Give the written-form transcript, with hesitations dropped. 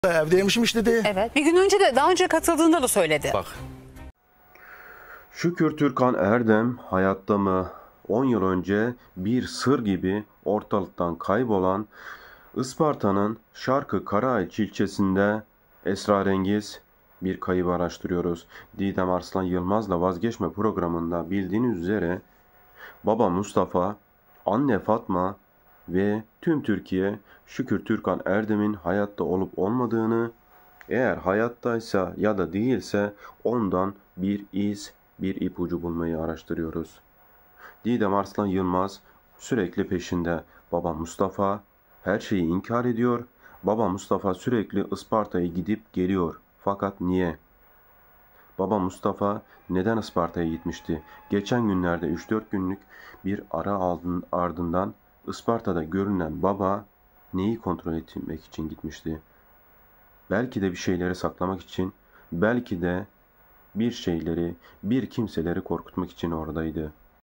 Evdeymişmiş dedi. Evet. Bir gün önce de daha önce katıldığında da söyledi. Bak. Şükür Türkan Erdem hayatta mı? 10 yıl önce bir sır gibi ortalıktan kaybolan Isparta'nın Şarkı Karaağaç ilçesinde esrarengiz bir kaybı araştırıyoruz. Didem Arslan Yılmaz'la Vazgeçme programında bildiğiniz üzere baba Mustafa, anne Fatma ve tüm Türkiye Şükür Türkan Erdem'in hayatta olup olmadığını, eğer hayattaysa ya da değilse ondan bir iz, bir ipucu bulmayı araştırıyoruz. Didem Arslan Yılmaz sürekli peşinde. Baba Mustafa her şeyi inkar ediyor. Baba Mustafa sürekli Isparta'ya gidip geliyor. Fakat niye? Baba Mustafa neden Isparta'ya gitmişti? Geçen günlerde 3-4 günlük bir ara ardından Isparta'da görünen baba neyi kontrol etmek için gitmişti? Belki de bir şeyleri saklamak için, belki de bir şeyleri, bir kimseleri korkutmak için oradaydı.